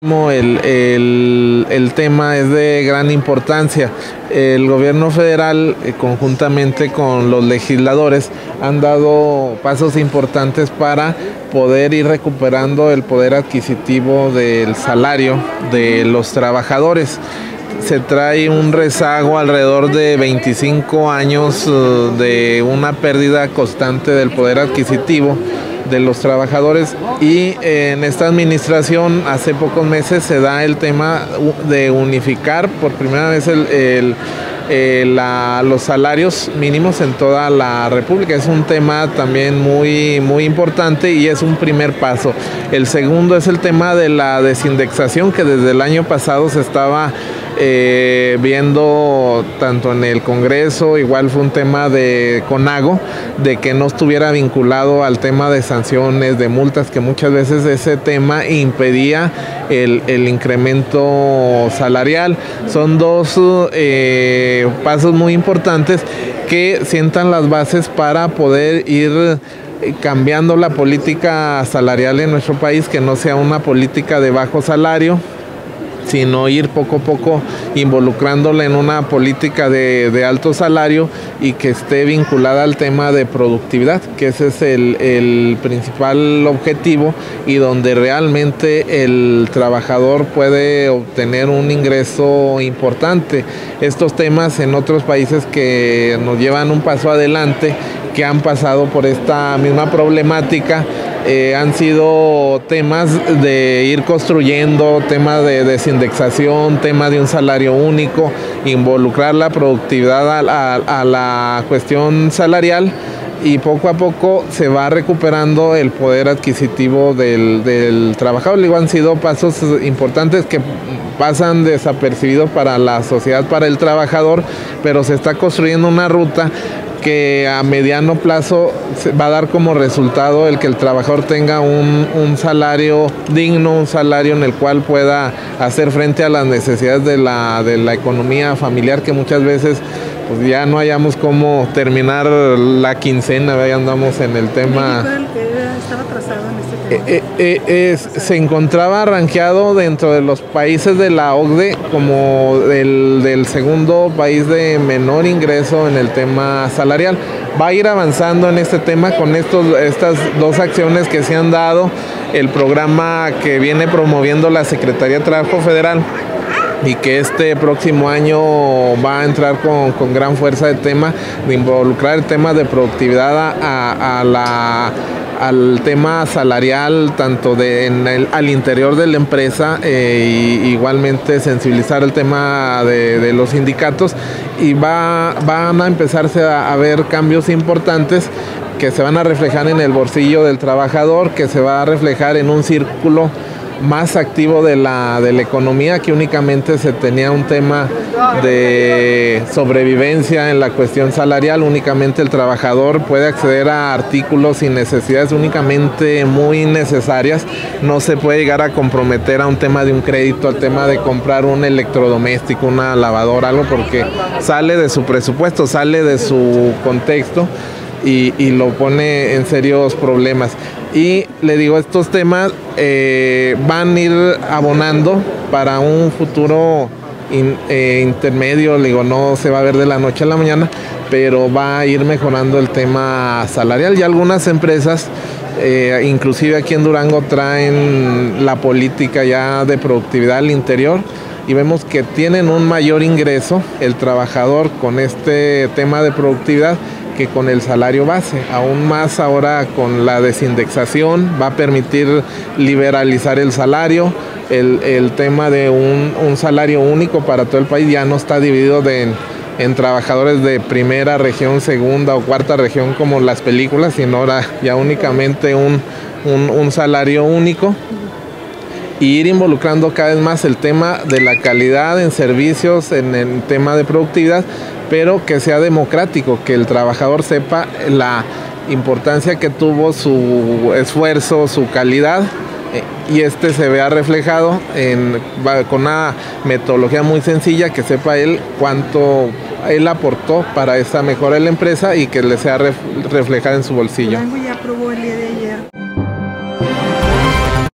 El tema es de gran importancia. El gobierno federal, conjuntamente con los legisladores, han dado pasos importantes para poder ir recuperando el poder adquisitivo del salario de los trabajadores. Se trae un rezago alrededor de 25 años de una pérdida constante del poder adquisitivo de los trabajadores, y en esta administración hace pocos meses se da el tema de unificar por primera vez los salarios mínimos en toda la República. Es un tema también muy importante y es un primer paso. El segundo es el tema de la desindexación, que desde el año pasado se estaba viendo tanto en el Congreso, igual fue un tema de CONAGO, de que no estuviera vinculado al tema de sanciones, de multas, que muchas veces ese tema impedía el incremento salarial. Son dos pasos muy importantes que sientan las bases para poder ir cambiando la política salarial en nuestro país, que no sea una política de bajo salario, sino ir poco a poco involucrándola en una política de alto salario y que esté vinculada al tema de productividad, que ese es el principal objetivo, y donde realmente el trabajador puede obtener un ingreso importante. Estos temas en otros países que nos llevan un paso adelante, que han pasado por esta misma problemática, han sido temas de ir construyendo, temas de desindexación, temas de un salario único, involucrar la productividad a la cuestión salarial, y poco a poco se va recuperando el poder adquisitivo del trabajador. Digo, han sido pasos importantes que pasan desapercibidos para la sociedad, para el trabajador, pero se está construyendo una ruta que a mediano plazo va a dar como resultado el que el trabajador tenga un salario digno, un salario en el cual pueda hacer frente a las necesidades de la economía familiar, que muchas veces pues ya no hayamos cómo terminar la quincena, ya andamos en el tema. ¿Estaba trazado en este tema? Se encontraba rankeado dentro de los países de la OCDE como del segundo país de menor ingreso en el tema salarial. Va a ir avanzando en este tema con estas dos acciones que se han dado, el programa que viene promoviendo la Secretaría de Trabajo Federal, y que este próximo año va a entrar con gran fuerza el tema de involucrar el tema de productividad al tema salarial, tanto al interior de la empresa, y igualmente sensibilizar el tema de los sindicatos, y van a empezarse a ver cambios importantes que se van a reflejar en el bolsillo del trabajador, que se va a reflejar en un círculo más activo de la economía, que únicamente se tenía un tema de sobrevivencia en la cuestión salarial. Únicamente el trabajador puede acceder a artículos y necesidades únicamente muy necesarias. No se puede llegar a comprometer a un tema de un crédito, al tema de comprar un electrodoméstico, una lavadora, algo, porque sale de su presupuesto, sale de su contexto, y lo pone en serios problemas. Y le digo, estos temas van a ir abonando para un futuro intermedio. Le digo, no se va a ver de la noche a la mañana, pero va a ir mejorando el tema salarial. Y algunas empresas, inclusive aquí en Durango, traen la política ya de productividad al interior, y vemos que tienen un mayor ingreso el trabajador con este tema de productividad que con el salario base. Aún más ahora con la desindexación va a permitir liberalizar el salario. El tema de un salario único para todo el país ya no está dividido en trabajadores de primera región, segunda o cuarta región como las películas, sino ahora ya únicamente un salario único. Y ir involucrando cada vez más el tema de la calidad en servicios, en el tema de productividad, pero que sea democrático, que el trabajador sepa la importancia que tuvo su esfuerzo, su calidad, y se vea reflejado con una metodología muy sencilla, que sepa él cuánto él aportó para esa mejora de la empresa y que le sea reflejada en su bolsillo.